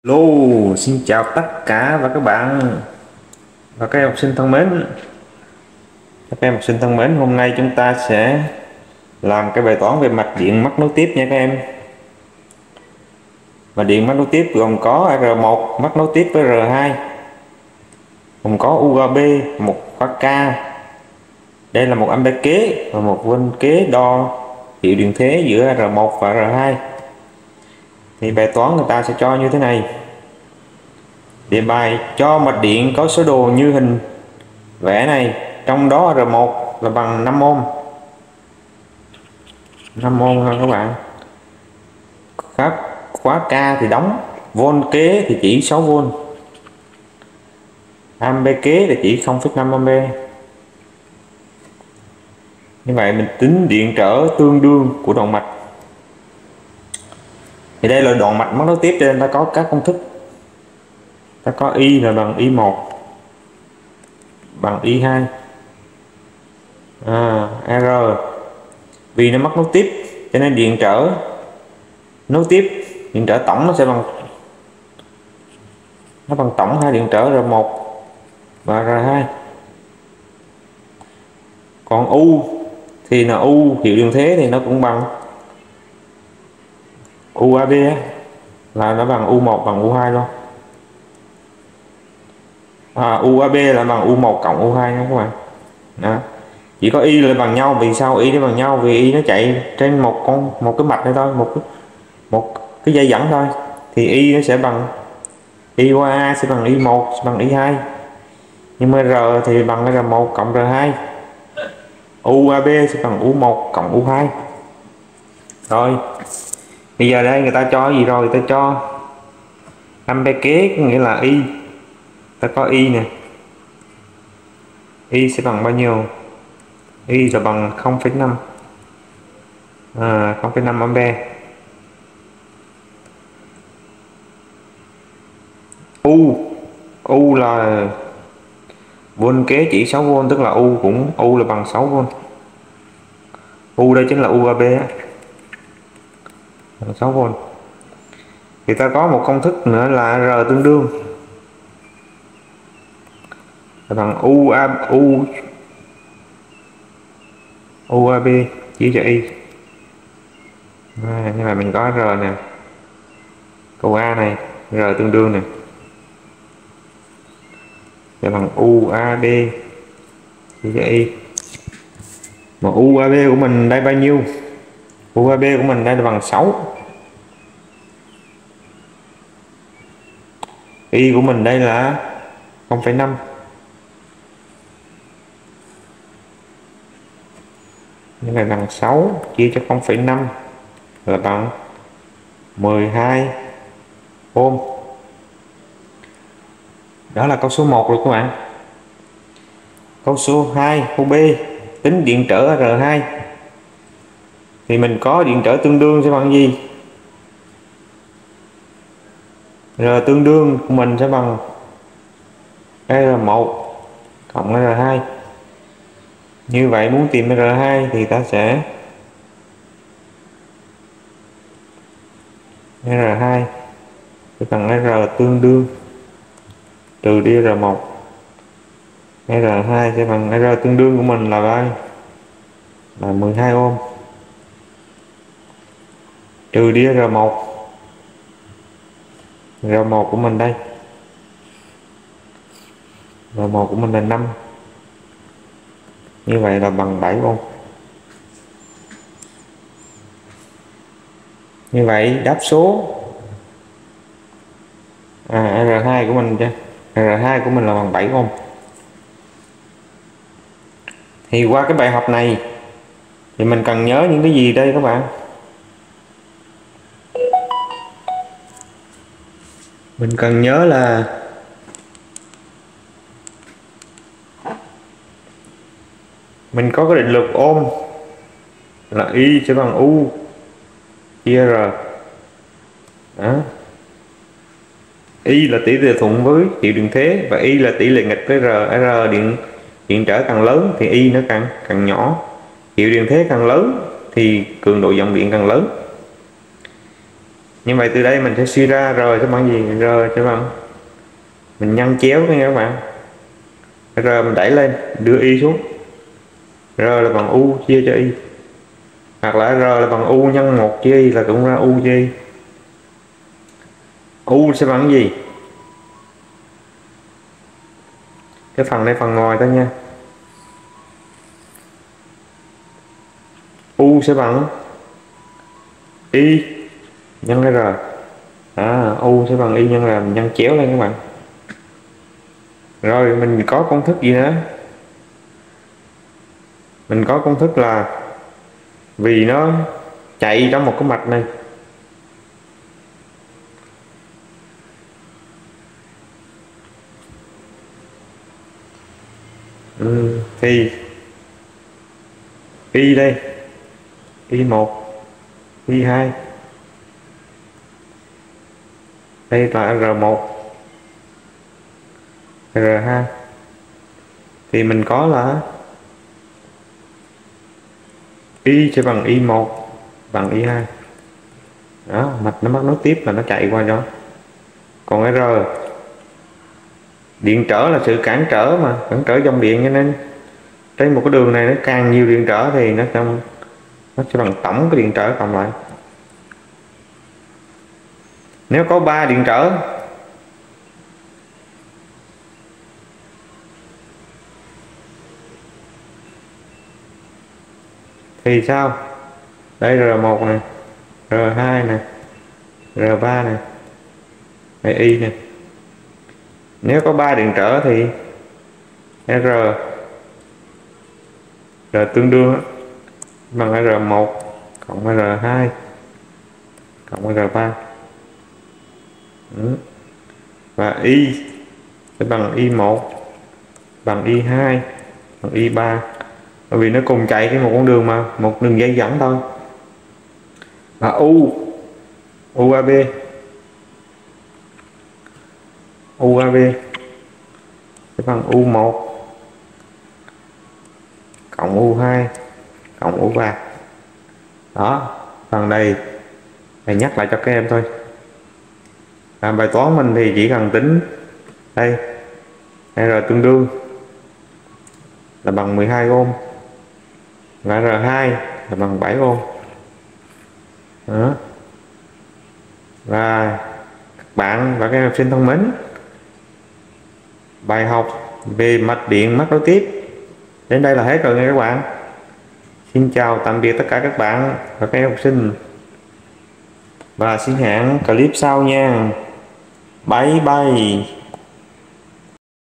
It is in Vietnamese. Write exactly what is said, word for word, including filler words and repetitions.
Lô, xin chào tất cả và các bạn và các em học sinh thân mến. Các em học sinh thân mến, hôm nay chúng ta sẽ làm cái bài toán về mạch điện mắc nối tiếp nha các em. Và điện mắc nối tiếp gồm có R một mắc nối tiếp với R hai, gồm có u a bê, một khóa K. Đây là một ampe kế và một vôn kế đo hiệu điện thế giữa R một và R hai. Thì bài toán người ta sẽ cho như thế này. Đề bài cho mạch điện có số đồ như hình vẽ này, trong đó R một là bằng năm ohm. năm ohm ha các bạn. Các khóa K thì đóng, vôn kế thì chỉ sáu vôn, ampe kế là chỉ không phẩy năm ampe. Như vậy mình tính điện trở tương đương của đoạn mạch. Thì đây là đoạn mạch mắc nối tiếp nên ta có các công thức. Ta có I là bằng I một bằng I hai. À, R vì nó mắc nối tiếp cho nên điện trở nối tiếp, điện trở tổng nó sẽ bằng nó bằng tổng hai điện trở R một và R hai. Còn U thì là U hiệu điện thế thì nó cũng bằng u a bê, là nó bằng U một bằng U hai luôn. À, u a bê là bằng U một cộng U hai nha các bạn. Đó. Chỉ có Y là bằng nhau, vì sao Y nó bằng nhau? Vì Y nó chạy trên một con một cái mạch này thôi, một cái một cái dây dẫn thôi, thì Y nó sẽ bằng I qua A sẽ bằng I một sẽ bằng I hai, nhưng mà R thì bằng R một cộng R hai, u a bê sẽ bằng U một cộng U hai. Rồi bây giờ đây người ta cho gì rồi? Người ta cho ampe kế, có nghĩa là Y. Ta có Y nè, Y sẽ bằng bao nhiêu? Y là bằng không phẩy năm, à, không phẩy năm ampe. U U là vôn kế chỉ sáu vôn, tức là U cũng U là bằng sáu vôn. U đây chính là u a bê á, sáu vôn. Thì ta có một công thức nữa là R tương đương là bằng U A U u a bê chia cho Y. À, như vậy mình có R nè, câu A này R tương đương nè là bằng u a bê chia cho Y. Mà u a bê của mình đây bao nhiêu? u a bê của mình đây là bằng sáu. Y của mình đây là không phẩy năm. Như vậy bằng sáu chia cho không phẩy năm là bằng mười hai ohm. Đó là câu số một rồi các bạn. Câu số hai, câu B, tính điện trở R hai. Thì mình có điện trở tương đương sẽ bằng gì? R tương đương của mình sẽ bằng R một cộng R hai. Như vậy muốn tìm R hai thì ta sẽ R hai sẽ bằng R tương đương trừ đi R một. R hai sẽ bằng R tương đương của mình là bao? Là mười hai ohm. Trừ đi R một. R một của mình đây. R một của mình là năm. Như vậy là bằng bảy ohm. Như vậy đáp số à, R hai của mình R hai của mình là bằng bảy ohm. Thì qua cái bài học này thì mình cần nhớ những cái gì đây các bạn? Mình cần nhớ là mình có cái định luật ohm là Y sẽ bằng U chia R. Đó. Y là tỷ lệ thuận với hiệu điện thế và Y là tỷ lệ nghịch với R. R điện điện trở càng lớn thì Y nó càng càng nhỏ. Hiệu điện thế càng lớn thì cường độ dòng điện càng lớn. Như vậy từ đây mình sẽ suy ra R sẽ bằng gì? R sẽ bằng, mình nhân chéo nha các bạn, R mình đẩy lên đưa y xuống, R là bằng U chia cho y, hoặc là R là bằng U nhân một chia y là cũng ra U chia y. U sẽ bằng gì? Cái phần này phần ngoài thôi nha. U sẽ bằng y nhân R. À, U sẽ bằng y nhân R, mình nhân chéo lên các bạn. Rồi mình có công thức gì nữa? Mình có công thức là vì nó chạy trong một cái mạch này ừ, thì y đây, y một, y hai, đây là R một, R hai, thì mình có là y sẽ bằng y một bằng y hai. Đó, mạch nó bắt nối tiếp là nó chạy qua đó. Còn R, điện trở là sự cản trở mà, cản trở dòng điện, cho nên trên một cái đường này nó càng nhiều điện trở thì nó trong nó sẽ bằng tổng cái điện trở cộng lại. Nếu có ba điện trở thì sao? Đây R một này, R hai này, R ba này, đây Y này. Nếu có ba điện trở thì R R tương đương bằng R một cộng R hai cộng R ba. Và Y sẽ bằng Y một bằng Y hai bằng Y ba, bởi vì nó cùng chạy trên một con đường mà, một đường dây dẫn thôi. Và U u a bê u a bê sẽ bằng U một cộng U hai cộng U ba. Đó, phần này thầy nhắc lại cho các em thôi. Làm bài toán mình thì chỉ cần tính đây, R tương đương là bằng mười hai ohm và R hai là bằng bảy ohm. Đó. Và các bạn và các em học sinh thân mến, bài học về mạch điện mắc nối tiếp đến đây là hết rồi nha các bạn. Xin chào tạm biệt tất cả các bạn và các em học sinh, và xin hẹn clip sau nha. Bye bye.